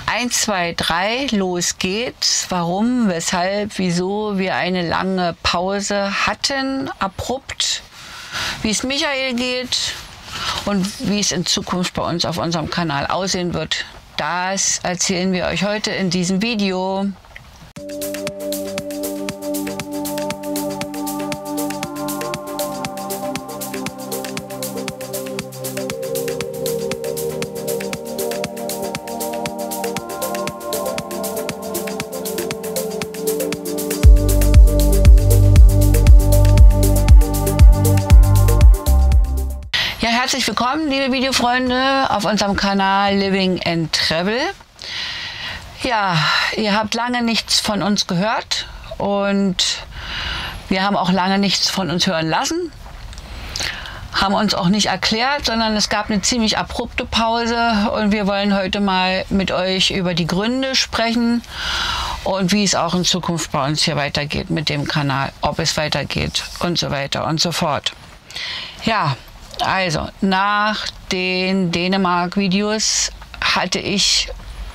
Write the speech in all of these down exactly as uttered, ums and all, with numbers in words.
eins, zwei, drei, los geht's. Warum, weshalb, wieso wir eine lange Pause hatten, abrupt, wie es Michael geht und wie es in Zukunft bei uns auf unserem Kanal aussehen wird. Das erzählen wir euch heute in diesem Video. Herzlich willkommen, liebe Videofreunde, auf unserem Kanal Living and Travel. Ja, ihr habt lange nichts von uns gehört und wir haben auch lange nichts von uns hören lassen. Haben uns auch nicht erklärt, sondern es gab eine ziemlich abrupte Pause und wir wollen heute mal mit euch über die Gründe sprechen und wie es auch in Zukunft bei uns hier weitergeht mit dem Kanal, ob es weitergeht und so weiter und so fort. Ja. Also, nach den Dänemark-Videos hatte ich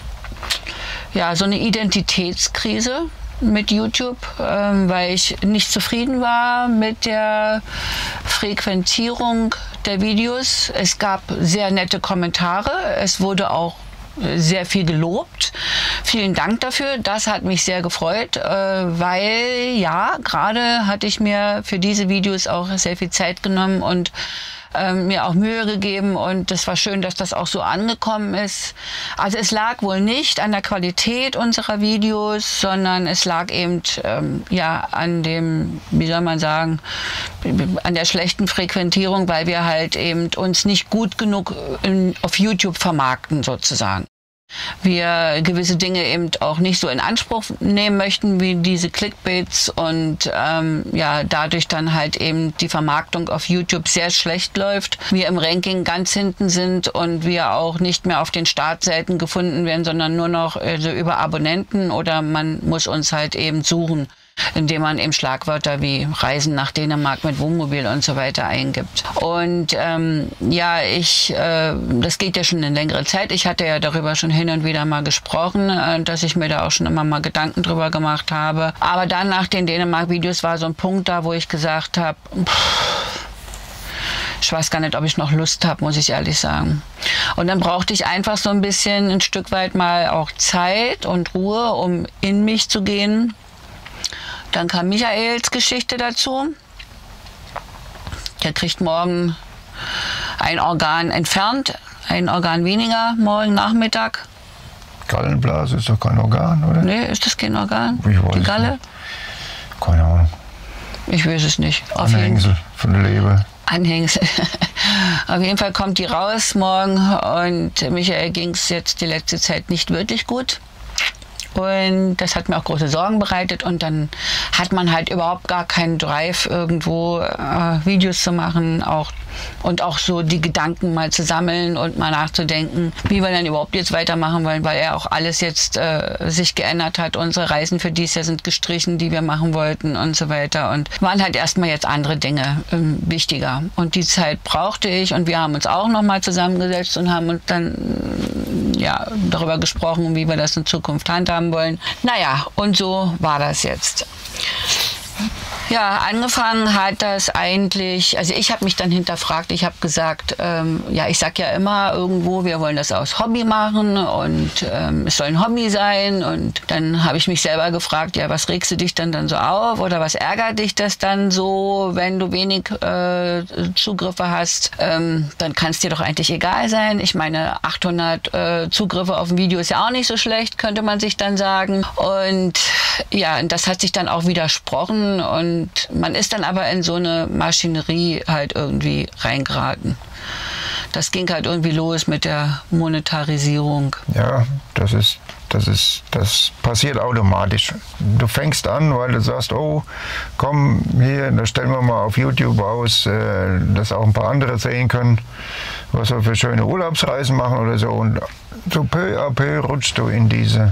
ja so eine Identitätskrise mit YouTube, ähm, weil ich nicht zufrieden war mit der Frequentierung der Videos. Es gab sehr nette Kommentare, es wurde auch sehr viel gelobt. Vielen Dank dafür, das hat mich sehr gefreut, äh, weil ja, gerade hatte ich mir für diese Videos auch sehr viel Zeit genommen und ähm, mir auch Mühe gegeben und es war schön, dass das auch so angekommen ist. Also es lag wohl nicht an der Qualität unserer Videos, sondern es lag eben ähm, ja an dem, wie soll man sagen, an der schlechten Frequentierung, weil wir halt eben uns nicht gut genug in, auf YouTube vermarkten sozusagen. Wir gewisse Dinge eben auch nicht so in Anspruch nehmen möchten wie diese Clickbaits und ähm, ja dadurch dann halt eben die Vermarktung auf YouTube sehr schlecht läuft. Wir im Ranking ganz hinten sind und wir auch nicht mehr auf den Startseiten gefunden werden, sondern nur noch also über Abonnenten oder man muss uns halt eben suchen, indem man eben Schlagwörter wie Reisen nach Dänemark mit Wohnmobil und so weiter eingibt. Und ähm, ja, ich, äh, das geht ja schon eine längere Zeit. Ich hatte ja darüber schon hin und wieder mal gesprochen, äh, dass ich mir da auch schon immer mal Gedanken drüber gemacht habe. Aber dann nach den Dänemark-Videos war so ein Punkt da, wo ich gesagt habe, ich weiß gar nicht, ob ich noch Lust habe, muss ich ehrlich sagen. Und dann brauchte ich einfach so ein bisschen, ein Stück weit mal auch Zeit und Ruhe, um in mich zu gehen. Dann kam Michaels Geschichte dazu. Der kriegt morgen ein Organ entfernt, ein Organ weniger, morgen Nachmittag. Gallenblase ist doch kein Organ, oder? Nee, ist das kein Organ? Ich weiß Die Galle? Nicht. Keine Ahnung. Ich weiß es nicht. Auf Anhängsel von der Leber. Anhängsel. Auf jeden Fall kommt die raus morgen und Michael ging es jetzt die letzte Zeit nicht wirklich gut. Und das hat mir auch große Sorgen bereitet und dann hat man halt überhaupt gar keinen Drive, irgendwo äh, Videos zu machen auch, und auch so die Gedanken mal zu sammeln und mal nachzudenken, wie wir dann überhaupt jetzt weitermachen wollen, weil ja auch alles jetzt äh, sich geändert hat. Unsere Reisen für dieses Jahr sind gestrichen, die wir machen wollten und so weiter und waren halt erstmal jetzt andere Dinge ähm, wichtiger. Und die Zeit brauchte ich und wir haben uns auch nochmal zusammengesetzt und haben uns dann ja, darüber gesprochen, wie wir das in Zukunft handhaben wollen. Naja, und so war das jetzt. Ja, angefangen hat das eigentlich, also ich habe mich dann hinterfragt, ich habe gesagt, ähm, ja, ich sag ja immer irgendwo, wir wollen das aus Hobby machen und ähm, es soll ein Hobby sein und dann habe ich mich selber gefragt, ja, was regst du dich dann dann so auf oder was ärgert dich das dann so, wenn du wenig äh, Zugriffe hast, ähm, dann kann es dir doch eigentlich egal sein. Ich meine, achthundert äh, Zugriffe auf ein Video ist ja auch nicht so schlecht, könnte man sich dann sagen und ja, das hat sich dann auch widersprochen und man ist dann aber in so eine Maschinerie halt irgendwie reingeraten. Das ging halt irgendwie los mit der Monetarisierung. Ja, das ist, das ist, das passiert automatisch. Du fängst an, weil du sagst, oh, komm hier, das stellen wir mal auf YouTube aus, äh, dass auch ein paar andere sehen können, was wir für schöne Urlaubsreisen machen oder so. Und so peu à peu rutschst du in diese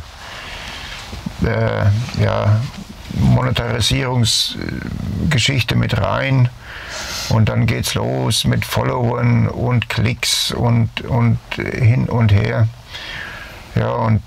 äh, ja, Monetarisierungsgeschichte mit rein und dann geht's los mit Followern und Klicks und, und hin und her. Ja, und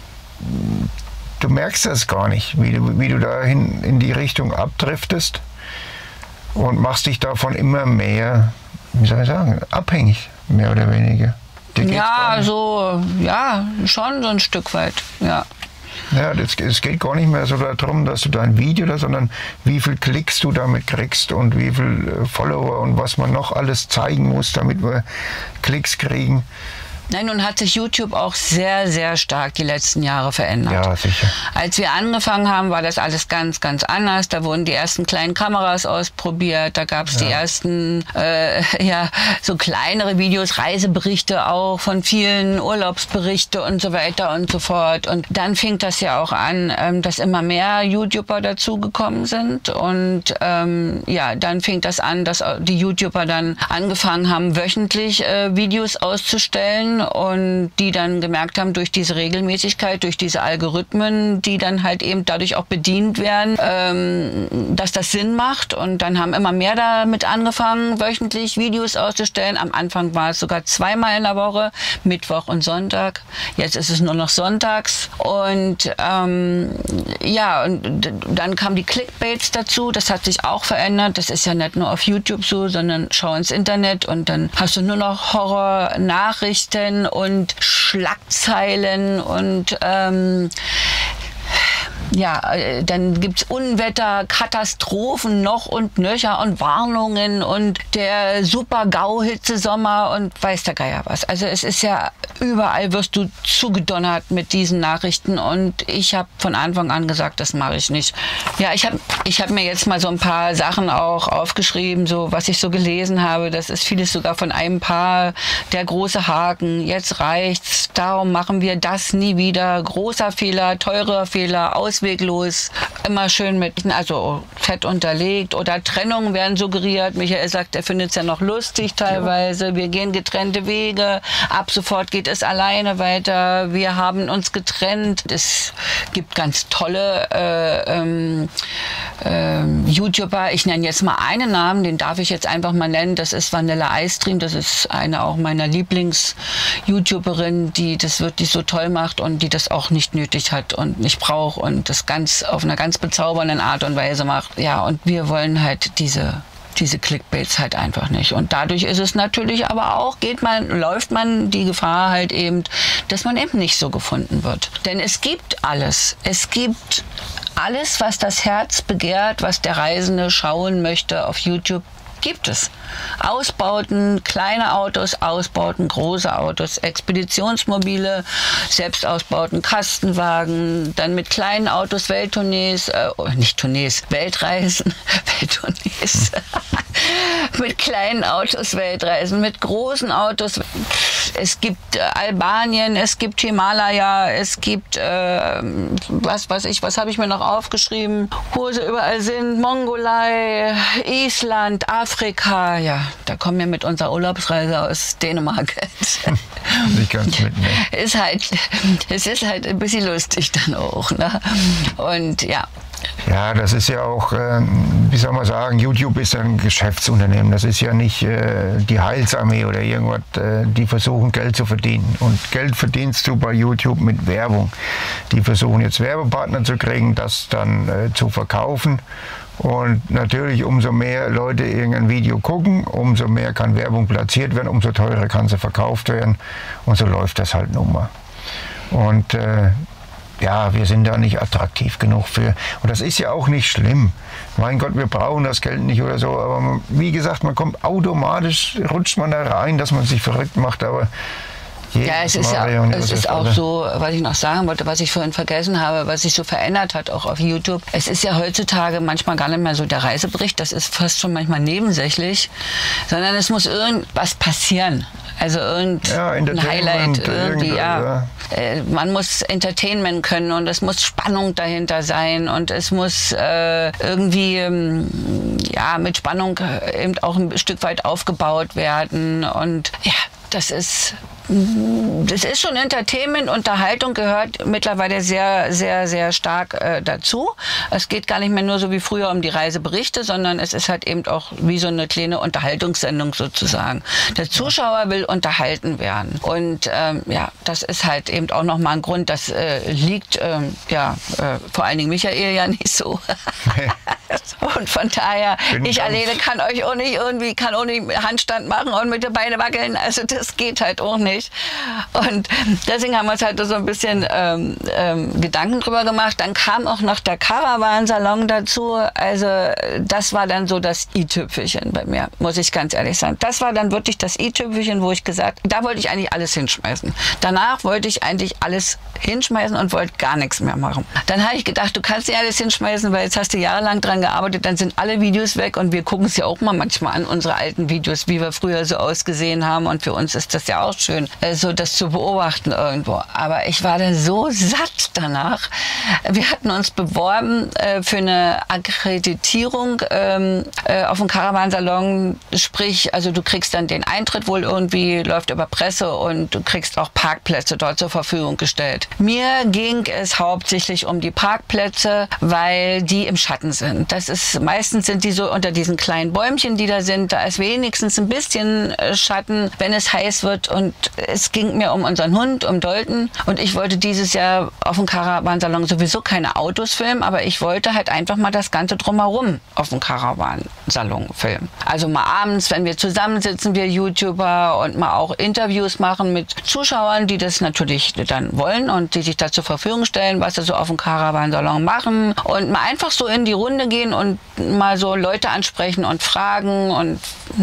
du merkst das gar nicht, wie du, wie du dahin in die Richtung abdriftest und machst dich davon immer mehr, wie soll ich sagen, abhängig, mehr oder weniger. Ja, so, ja, schon so ein Stück weit, ja. Ja, das, es geht gar nicht mehr so darum, dass du dein Video da, sondern wie viel Klicks du damit kriegst und wie viel Follower und was man noch alles zeigen muss, damit wir Klicks kriegen. Nein, nun hat sich YouTube auch sehr, sehr stark die letzten Jahre verändert. Ja, sicher. Als wir angefangen haben, war das alles ganz, ganz anders. Da wurden die ersten kleinen Kameras ausprobiert. Da gab es ja. die ersten, äh, ja, so kleinere Videos, Reiseberichte auch von vielen, Urlaubsberichte und so weiter und so fort. Und dann fing das ja auch an, ähm, dass immer mehr YouTuber dazugekommen sind. Und ähm, ja, dann fing das an, dass die YouTuber dann angefangen haben, wöchentlich äh, Videos auszustellen. Und die dann gemerkt haben, durch diese Regelmäßigkeit, durch diese Algorithmen, die dann halt eben dadurch auch bedient werden, ähm, dass das Sinn macht. Und dann haben immer mehr damit angefangen, wöchentlich Videos auszustellen. Am Anfang war es sogar zweimal in der Woche, Mittwoch und Sonntag. Jetzt ist es nur noch sonntags. Und ähm, ja, und dann kamen die Clickbaits dazu. Das hat sich auch verändert. Das ist ja nicht nur auf YouTube so, sondern schau ins Internet und dann hast du nur noch Horror-Nachrichten und Schlagzeilen und ähm, ja, dann gibt's Unwetter, Katastrophen noch und nöcher und Warnungen und der Super-GAU-Hitzesommer und weiß der Geier was. Also es ist ja, überall wirst du zugedonnert mit diesen Nachrichten und ich habe von Anfang an gesagt, das mache ich nicht. Ja, ich habe ich hab mir jetzt mal so ein paar Sachen auch aufgeschrieben, so was ich so gelesen habe. Das ist vieles sogar von einem Paar, der große Haken, jetzt reicht's, darum machen wir das nie wieder. Großer Fehler, teurer Fehler, ausweglos, immer schön mit, also fett unterlegt oder Trennungen werden suggeriert. Michael sagt, er findet es ja noch lustig teilweise. Wir gehen getrennte Wege, ab sofort geht es alleine weiter. Wir haben uns getrennt. Es gibt ganz tolle äh, ähm, äh, YouTuber. Ich nenne jetzt mal einen Namen, den darf ich jetzt einfach mal nennen. Das ist Vanilla Ice-Stream. Das ist eine auch meiner Lieblings-YouTuberin, die das wirklich so toll macht und die das auch nicht nötig hat und nicht braucht und das ganz auf einer ganz bezaubernden Art und Weise macht. Ja, und wir wollen halt diese diese Clickbaits halt einfach nicht. Und dadurch ist es natürlich aber auch, geht man, läuft man die Gefahr halt eben, dass man eben nicht so gefunden wird. Denn es gibt alles. Es gibt alles, was das Herz begehrt, was der Reisende schauen möchte auf YouTube, gibt es. Ausbauten, kleine Autos, Ausbauten, große Autos, Expeditionsmobile, Selbstausbauten, Kastenwagen, dann mit kleinen Autos Welttournees, äh, nicht Tournees, Weltreisen, Welttournees, mit kleinen Autos Weltreisen, mit großen Autos. Es gibt äh, Albanien, es gibt Himalaya, es gibt, äh, was weiß ich, was habe ich mir noch aufgeschrieben, wo sie überall sind, Mongolei, Island, Afrika, ja, da kommen wir mit unserer Urlaubsreise aus Dänemark. Nicht ganz mitnehmen. Ist halt, es ist halt ein bisschen lustig dann auch, ne? Und ja. Ja, das ist ja auch, äh, wie soll man sagen, YouTube ist ein Geschäftsunternehmen. Das ist ja nicht äh, die Heilsarmee oder irgendwas, äh, die versuchen Geld zu verdienen. Und Geld verdienst du bei YouTube mit Werbung. Die versuchen jetzt Werbepartner zu kriegen, das dann äh, zu verkaufen. Und natürlich, umso mehr Leute irgendein Video gucken, umso mehr kann Werbung platziert werden, umso teurer kann sie verkauft werden. Und so läuft das halt nun mal. Und äh, ja, wir sind da nicht attraktiv genug für. Und das ist ja auch nicht schlimm. Mein Gott, wir brauchen das Geld nicht oder so. Aber man, wie gesagt, man kommt automatisch, rutscht man da rein, dass man sich verrückt macht. Aber ja, es ist, ja, es ist auch so, was ich noch sagen wollte, was ich vorhin vergessen habe, was sich so verändert hat, auch auf YouTube. Es ist ja heutzutage manchmal gar nicht mehr so der Reisebericht, das ist fast schon manchmal nebensächlich, sondern es muss irgendwas passieren. Also irgendein ja, Highlight, irgendwie, ja. ja. Man muss Entertainment können und es muss Spannung dahinter sein und es muss äh, irgendwie ja, mit Spannung eben auch ein Stück weit aufgebaut werden und ja, das ist das ist schon Entertainment, Unterhaltung gehört mittlerweile sehr, sehr, sehr stark äh, dazu. Es geht gar nicht mehr nur so wie früher um die Reiseberichte, sondern es ist halt eben auch wie so eine kleine Unterhaltungssendung sozusagen. Der Zuschauer will unterhalten werden. Und ähm, ja, das ist halt eben auch nochmal ein Grund, das äh, liegt ähm, ja äh, vor allen Dingen Michael ja nicht so. Und von daher, Bin ich alleine kann euch auch nicht irgendwie, kann auch nicht Handstand machen und mit den Beinen wackeln. Also das geht halt auch nicht. Und deswegen haben wir uns halt so ein bisschen ähm, ähm, Gedanken drüber gemacht. Dann kam auch noch der Caravan-Salon dazu. Also das war dann so das i-Tüpfelchen bei mir, muss ich ganz ehrlich sagen. Das war dann wirklich das i-Tüpfelchen, wo ich gesagt, da wollte ich eigentlich alles hinschmeißen. Danach wollte ich eigentlich alles hinschmeißen und wollte gar nichts mehr machen. Dann habe ich gedacht, du kannst nicht alles hinschmeißen, weil jetzt hast du jahrelang dran gearbeitet, dann sind alle Videos weg und wir gucken es ja auch mal manchmal an, unsere alten Videos, wie wir früher so ausgesehen haben und für uns ist das ja auch schön, so das zu beobachten irgendwo. Aber ich war dann so satt danach. Wir hatten uns beworben äh, für eine Akkreditierung ähm, äh, auf dem Caravan-Salon, sprich, also du kriegst dann den Eintritt wohl irgendwie, läuft über Presse und du kriegst auch Parkplätze dort zur Verfügung gestellt. Mir ging es hauptsächlich um die Parkplätze, weil die im Schatten sind. Das ist, meistens sind die so unter diesen kleinen Bäumchen, die da sind. Da ist wenigstens ein bisschen Schatten, wenn es heiß wird. Und es ging mir um unseren Hund, um Dolten. Und ich wollte dieses Jahr auf dem Caravan-Salon sowieso keine Autos filmen, aber ich wollte halt einfach mal das Ganze drumherum auf dem Caravan-Salon filmen. Also mal abends, wenn wir zusammensitzen, wir YouTuber, und mal auch Interviews machen mit Zuschauern, die das natürlich dann wollen und die sich da zur Verfügung stellen, was sie so auf dem Caravan-Salon machen. Und mal einfach so in die Runde gehen und mal so Leute ansprechen und fragen und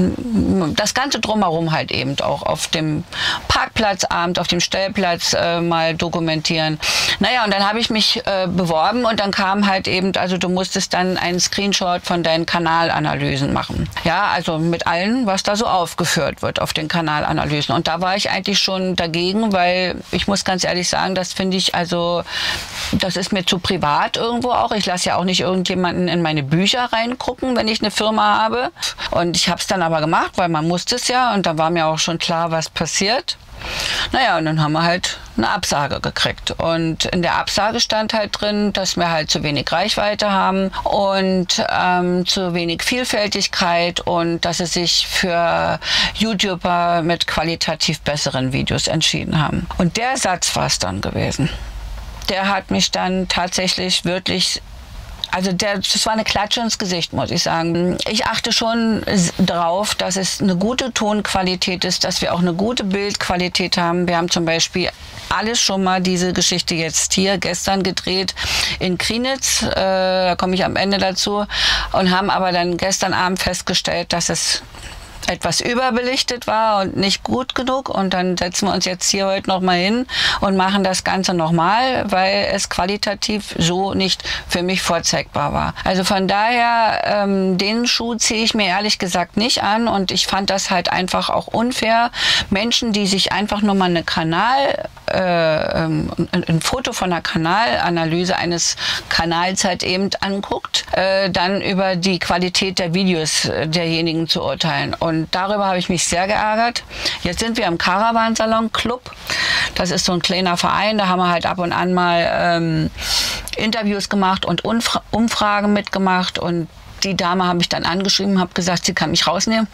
das Ganze drumherum halt eben auch auf dem Parkplatzabend, auf dem Stellplatz äh, mal dokumentieren. Naja, und dann habe ich mich äh, beworben und dann kam halt eben, also du musstest dann einen Screenshot von deinen Kanalanalysen machen. Ja, also mit allen, was da so aufgeführt wird auf den Kanalanalysen. Und da war ich eigentlich schon dagegen, weil ich muss ganz ehrlich sagen, das finde ich, also das ist mir zu privat irgendwo auch. Ich lasse ja auch nicht irgendjemanden in meine Bücher reingucken, wenn ich eine Firma habe. Und ich habe es dann aber gemacht, weil man musste es ja. Und da war mir auch schon klar, was passiert. Naja, und dann haben wir halt eine Absage gekriegt. Und in der Absage stand halt drin, dass wir halt zu wenig Reichweite haben und ähm, zu wenig Vielfältigkeit und dass sie sich für YouTuber mit qualitativ besseren Videos entschieden haben. Und der Satz war es dann gewesen. Der hat mich dann tatsächlich wirklich... Also der, das war eine Klatsche ins Gesicht, muss ich sagen. Ich achte schon drauf, dass es eine gute Tonqualität ist, dass wir auch eine gute Bildqualität haben. Wir haben zum Beispiel alles schon mal diese Geschichte jetzt hier gestern gedreht in Krienitz, äh, da komme ich am Ende dazu, und haben aber dann gestern Abend festgestellt, dass es etwas überbelichtet war und nicht gut genug, und dann setzen wir uns jetzt hier heute noch mal hin und machen das Ganze nochmal, weil es qualitativ so nicht für mich vorzeigbar war. Also von daher, ähm, den Schuh ziehe ich mir ehrlich gesagt nicht an, und ich fand das halt einfach auch unfair. Menschen, die sich einfach nur mal eine Kanal, äh, ein, ein Foto von einer Kanalanalyse eines Kanals halt eben anguckt, äh, dann über die Qualität der Videos derjenigen zu urteilen. Und Und darüber habe ich mich sehr geärgert. Jetzt sind wir im Caravan-Salon Club. Das ist so ein kleiner Verein. Da haben wir halt ab und an mal ähm, Interviews gemacht und Umfra- Umfragen mitgemacht. Und die Dame habe ich dann angeschrieben, habe gesagt, sie kann mich rausnehmen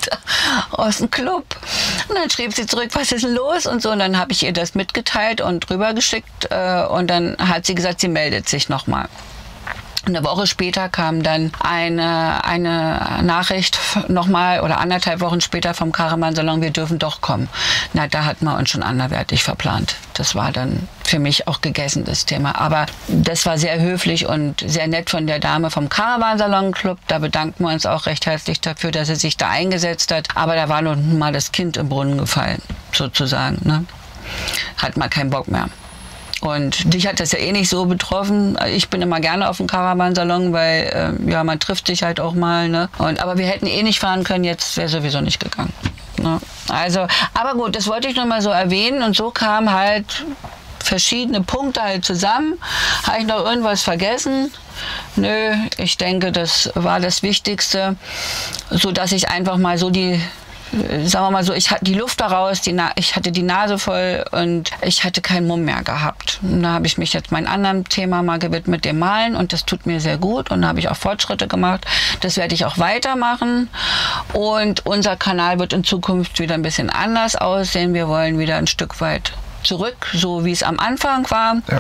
aus dem Club. Und dann schrieb sie zurück, was ist denn los und so. Und dann habe ich ihr das mitgeteilt und rübergeschickt. Äh, und dann hat sie gesagt, sie meldet sich nochmal. Eine Woche später kam dann eine, eine Nachricht nochmal, oder anderthalb Wochen später vom Caravan-Salon, wir dürfen doch kommen. Na, da hatten wir uns schon anderweitig verplant. Das war dann für mich auch gegessen, das Thema. Aber das war sehr höflich und sehr nett von der Dame vom Caravan-Salon-Club. Da bedanken wir uns auch recht herzlich dafür, dass sie sich da eingesetzt hat. Aber da war nun mal das Kind im Brunnen gefallen, sozusagen. Ne? Hat mal keinen Bock mehr. Und dich hat das ja eh nicht so betroffen. Ich bin immer gerne auf dem Caravan-Salon, weil äh, ja, man trifft sich halt auch mal. Ne? Und, aber wir hätten eh nicht fahren können, jetzt wäre sowieso nicht gegangen. Ne? Also, aber gut, das wollte ich nur mal so erwähnen. Und so kamen halt verschiedene Punkte halt zusammen. Habe ich noch irgendwas vergessen? Nö, ich denke, das war das Wichtigste, so dass ich einfach mal so die sagen wir mal so, ich hatte die Luft daraus, die Na ich hatte die Nase voll und ich hatte keinen Mumm mehr gehabt. Und da habe ich mich jetzt meinem anderen Thema mal gewidmet, dem Malen, und das tut mir sehr gut und da habe ich auch Fortschritte gemacht. Das werde ich auch weitermachen und unser Kanal wird in Zukunft wieder ein bisschen anders aussehen. Wir wollen wieder ein Stück weit zurück, so wie es am Anfang war. Ja.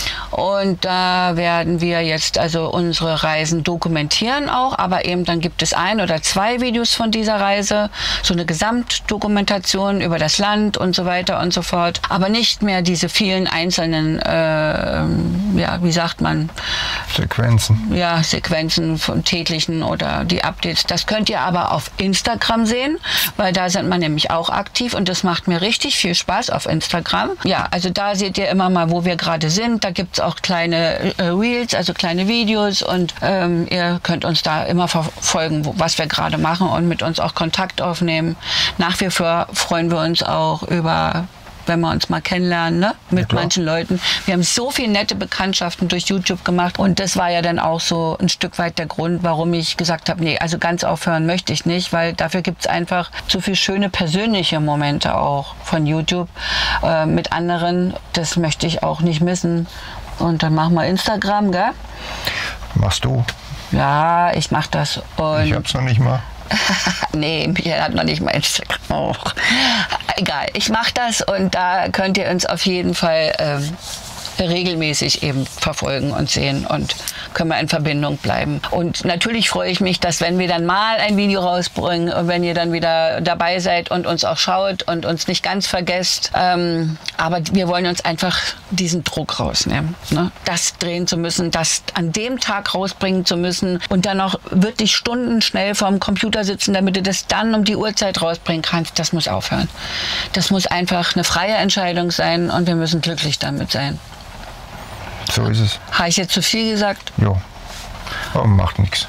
Und da werden wir jetzt also unsere Reisen dokumentieren auch, aber eben dann gibt es ein oder zwei Videos von dieser Reise, so eine Gesamtdokumentation über das Land und so weiter und so fort. Aber nicht mehr diese vielen einzelnen, äh, ja, wie sagt man? Sequenzen. Ja, Sequenzen von täglichen oder die Updates. Das könnt ihr aber auf Instagram sehen, weil da sind wir nämlich auch aktiv und das macht mir richtig viel Spaß auf Instagram. Ja, also da seht ihr immer mal, wo wir gerade sind. Da gibt es auch kleine äh, Reels, also kleine Videos und ähm, ihr könnt uns da immer verfolgen, wo, was wir gerade machen und mit uns auch Kontakt aufnehmen. Nach wie vor freuen wir uns auch über, wenn wir uns mal kennenlernen, ne? Mit ja, manchen Leuten. Wir haben so viele nette Bekanntschaften durch YouTube gemacht und das war ja dann auch so ein Stück weit der Grund, warum ich gesagt habe, nee, also ganz aufhören möchte ich nicht, weil dafür gibt es einfach so viele schöne persönliche Momente auch von YouTube äh, mit anderen. Das möchte ich auch nicht missen. Und dann machen wir Instagram, gell? Machst du? Ja, ich mach das. Und ich hab's noch nicht mal. Nee, Michael hat noch nicht mal Instagram. Oh. Egal, ich mache das und da könnt ihr uns auf jeden Fall ähm, regelmäßig eben verfolgen und sehen und können wir in Verbindung bleiben. Und natürlich freue ich mich, dass wenn wir dann mal ein Video rausbringen und wenn ihr dann wieder dabei seid und uns auch schaut und uns nicht ganz vergesst. Ähm, aber wir wollen uns einfach diesen Druck rausnehmen, ne? Das drehen zu müssen, das an dem Tag rausbringen zu müssen und dann noch wirklich Stunden schnell vorm Computer sitzen, damit du das dann um die Uhrzeit rausbringen kannst. Das muss aufhören. Das muss einfach eine freie Entscheidung sein und wir müssen glücklich damit sein. So ist es. Habe ich jetzt zu viel gesagt? Ja, aber macht nichts.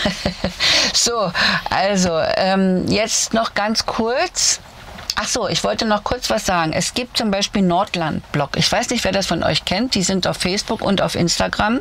So, also ähm, jetzt noch ganz kurz. Ach so, ich wollte noch kurz was sagen. Es gibt zum Beispiel Nordland-Blog. Ich weiß nicht, wer das von euch kennt. Die sind auf Facebook und auf Instagram.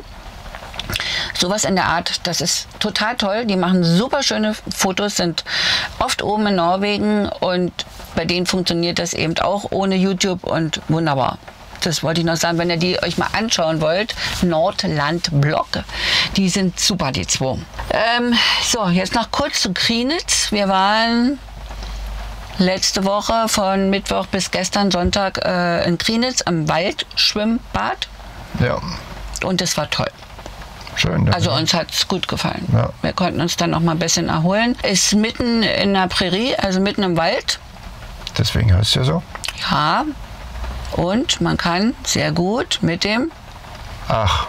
Sowas in der Art, das ist total toll. Die machen super schöne Fotos, sind oft oben in Norwegen und bei denen funktioniert das eben auch ohne YouTube und wunderbar. Das wollte ich noch sagen, wenn ihr die euch mal anschauen wollt. Nordland-Blog. Die sind super, die zwei. Ähm, so, jetzt noch kurz zu Krienitz. Wir waren letzte Woche von Mittwoch bis gestern Sonntag äh, in Krienitz am Waldschwimmbad. Ja. Und das war toll. Schön. Also uns hat es gut gefallen. Ja. Wir konnten uns dann noch mal ein bisschen erholen. Ist mitten in der Prärie, also mitten im Wald. Deswegen heißt es ja so. Ja. Und man kann sehr gut mit dem Ach.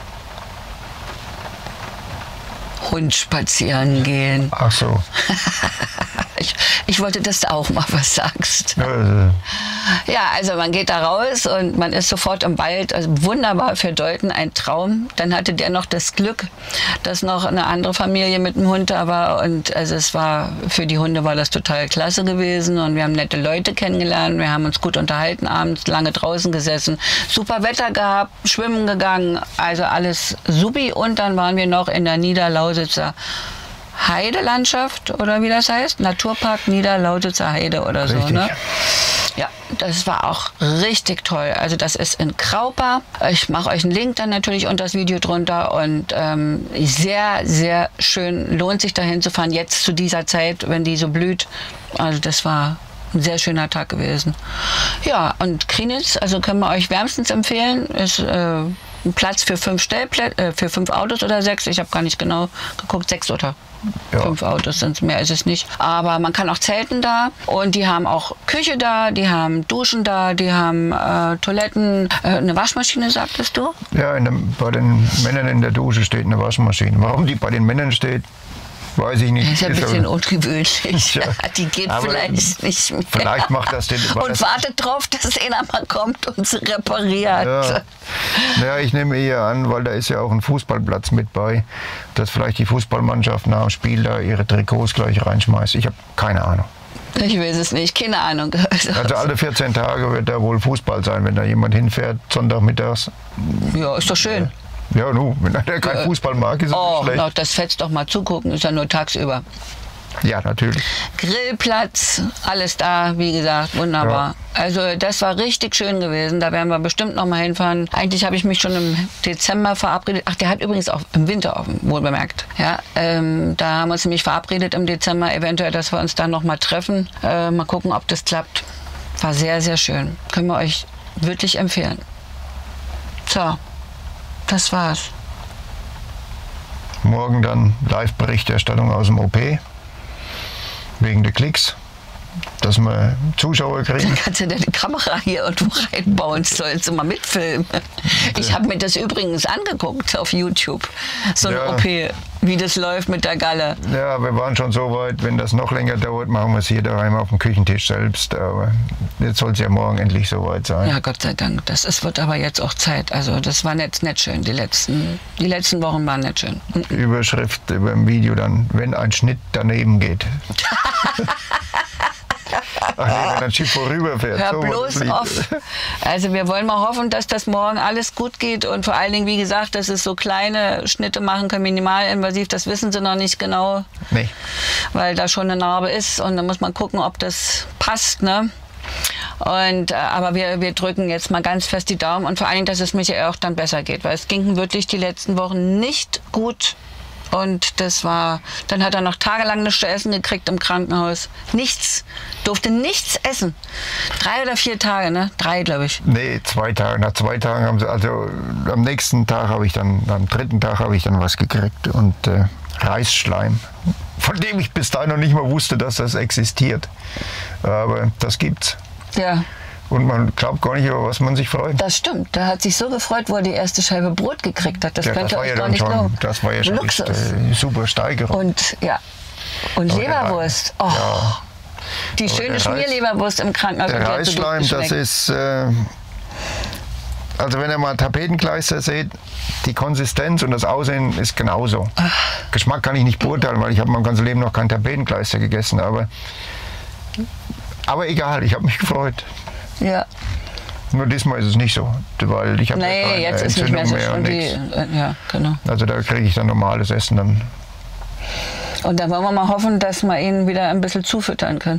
Hund spazieren gehen. Ach so. ich, ich wollte, dass du auch mal was sagst. Ja, also. Ja, also man geht da raus und man ist sofort im Wald. Also wunderbar für Deuten, ein Traum. Dann hatte der noch das Glück, dass noch eine andere Familie mit dem Hund da war. Und also es war, für die Hunde war das total klasse gewesen. Und wir haben nette Leute kennengelernt. Wir haben uns gut unterhalten abends, lange draußen gesessen. Super Wetter gehabt, schwimmen gegangen. Also alles supi. Und dann waren wir noch in der Niederlausitzer Heidelandschaft oder wie das heißt. Naturpark Niederlausitzer Heide oder so. Ne? Ja, das war auch richtig toll. Also das ist in Kraupa. Ich mache euch einen Link dann natürlich unter das Video drunter und ähm, sehr, sehr schön. Lohnt sich dahin zu fahren, jetzt zu dieser Zeit, wenn die so blüht. Also das war ein sehr schöner Tag gewesen. Ja, und Krienitz, also können wir euch wärmstens empfehlen, ist äh, ein Platz für fünf Stellplätze, äh, für fünf Autos oder sechs. Ich habe gar nicht genau geguckt, sechs oder ja. Fünf Autos sind, mehr ist es nicht. Aber man kann auch zelten da und die haben auch Küche da, die haben Duschen da, die haben äh, Toiletten, äh, eine Waschmaschine, sagtest du? Ja, in dem, bei den Männern in der Dusche steht eine Waschmaschine. Warum die bei den Männern steht, weiß ich nicht. Das ist ja ein bisschen ungewöhnlich. Ja. Die geht Aber vielleicht nicht mehr. Vielleicht macht das den... Und das wartet drauf, dass einer mal kommt und sie repariert. Ja. Ja, ich nehme eher an, weil da ist ja auch ein Fußballplatz mit bei, dass vielleicht die Fußballmannschaft nach dem Spiel da ihre Trikots gleich reinschmeißt. Ich habe keine Ahnung. Ich weiß es nicht, keine Ahnung. Also alle vierzehn Tage wird da wohl Fußball sein, wenn da jemand hinfährt, Sonntagmittags. Ja, ist doch schön. Ja, nu, wenn einer kein Fußball mag, ist es oh, nicht schlecht. No, das fetzt doch mal zugucken, ist ja nur tagsüber. Ja, natürlich. Grillplatz, alles da, wie gesagt, wunderbar. Ja. Also das war richtig schön gewesen, da werden wir bestimmt noch mal hinfahren. Eigentlich habe ich mich schon im Dezember verabredet. Ach, der hat übrigens auch im Winter offen, wohl bemerkt. Ja, ähm, da haben wir uns nämlich verabredet im Dezember, eventuell, dass wir uns dann noch mal treffen. Äh, mal gucken, ob das klappt. War sehr, sehr schön. Können wir euch wirklich empfehlen. So, das war's. Morgen dann Live-Berichterstattung aus dem O P. Wegen der Klicks, dass wir Zuschauer kriegen. Dann kannst du deine Kamera hier irgendwo reinbauen, sollst du mal mitfilmen. Ich habe mir das übrigens angeguckt auf YouTube, so ein ja. O P, wie das läuft mit der Galle. Ja, wir waren schon so weit, wenn das noch länger dauert, machen wir es hier daheim auf dem Küchentisch selbst. Aber jetzt soll es ja morgen endlich soweit sein. Ja, Gott sei Dank. Das ist, wird aber jetzt auch Zeit. Also das war jetzt nicht schön. Die letzten, die letzten Wochen waren nicht schön. Überschrift über dem Video dann, wenn ein Schnitt daneben geht. Ach nee, wenn ein Schiff vorüberfährt. Hör so bloß auf. Also wir wollen mal hoffen, dass das morgen alles gut geht und vor allen Dingen, wie gesagt, dass es so kleine Schnitte machen können, minimalinvasiv, das wissen sie noch nicht genau, nee. Weil da schon eine Narbe ist und dann muss man gucken, ob das passt, ne? Und, äh, aber wir, wir drücken jetzt mal ganz fest die Daumen und vor allen Dingen, dass es Michael auch dann besser geht, weil es ging wirklich die letzten Wochen nicht gut. Und das war, dann hat er noch tagelang nichts zu essen gekriegt im Krankenhaus. Nichts, durfte nichts essen. Drei oder vier Tage, ne? Drei, glaube ich. Nee, zwei Tage. Nach zwei Tagen haben sie, also am nächsten Tag habe ich dann, am dritten Tag habe ich dann was gekriegt und äh, Reisschleim, von dem ich bis dahin noch nicht mal wusste, dass das existiert. Aber das gibt's. Ja. Und man glaubt gar nicht, über was man sich freut. Das stimmt. Der hat sich so gefreut, wo er die erste Scheibe Brot gekriegt hat. Das ja, könnte das euch ja gar nicht schon, glauben. Das war ja schon Luxus. eine super Steigerung. Und ja. Und Aber Leberwurst. Oh. Ja. Die Aber schöne der Reis- Schmierleberwurst im Krankenhaus. Der und die hat so gut Reisschleim, das geschmeckt. ist, äh, also wenn ihr mal Tapetenkleister seht, die Konsistenz und das Aussehen ist genauso. Ach. Geschmack kann ich nicht beurteilen, weil ich habe mein ganzes Leben noch kein Tapetenkleister gegessen, aber, aber egal, ich habe mich gefreut. Ja. Nur diesmal ist es nicht so, weil ich habe ja Nee, keine jetzt ist nicht Entzündung mehr so mehr und schon die. nichts. äh, Ja, genau. Also da kriege ich dann normales Essen dann. Und da wollen wir mal hoffen, dass wir ihn wieder ein bisschen zufüttern können.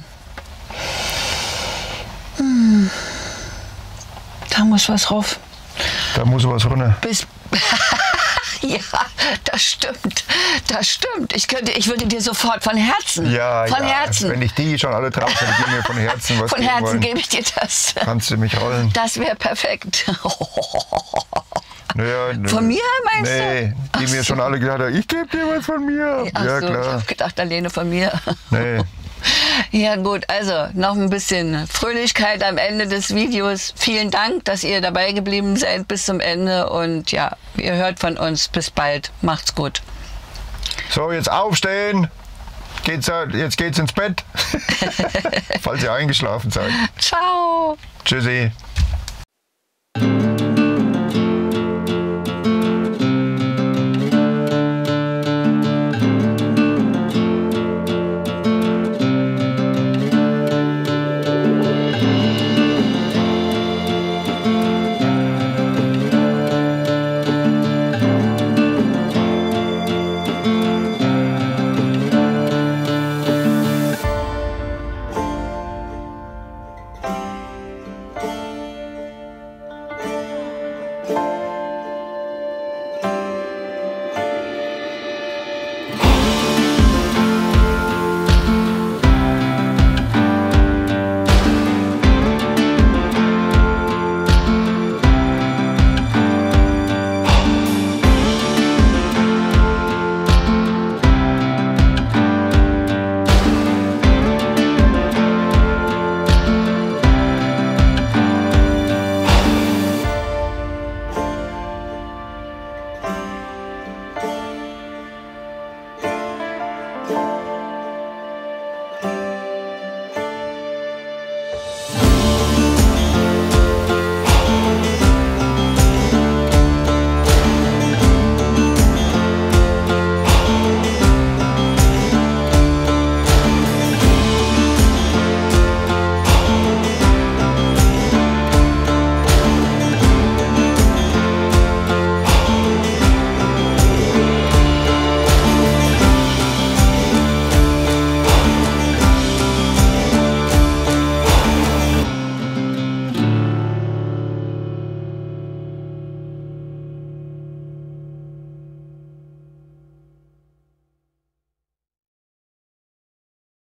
Hm. Da muss was rauf. Da muss was runter. Bis. Ja, das stimmt. Das stimmt. Ich, könnte, ich würde dir sofort von Herzen. Ja, von ja. Herzen. Wenn ich die schon alle drauf hätte, die mir von Herzen was Von geben Herzen wollen, gebe ich dir das. kannst du mich rollen. Das wäre perfekt. Naja, Von mir meinst du? Nee, die Ach mir so. schon alle gesagt haben, ich gebe dir was von mir. Ach ja, so, ich klar. habe gedacht, alleine von mir. Nee. Ja gut, also noch ein bisschen Fröhlichkeit am Ende des Videos. Vielen Dank, dass ihr dabei geblieben seid bis zum Ende. Und ja, ihr hört von uns. Bis bald. Macht's gut. So, jetzt aufstehen. Geht's, jetzt geht's ins Bett. Falls ihr eingeschlafen seid. Ciao. Tschüssi. Thank you.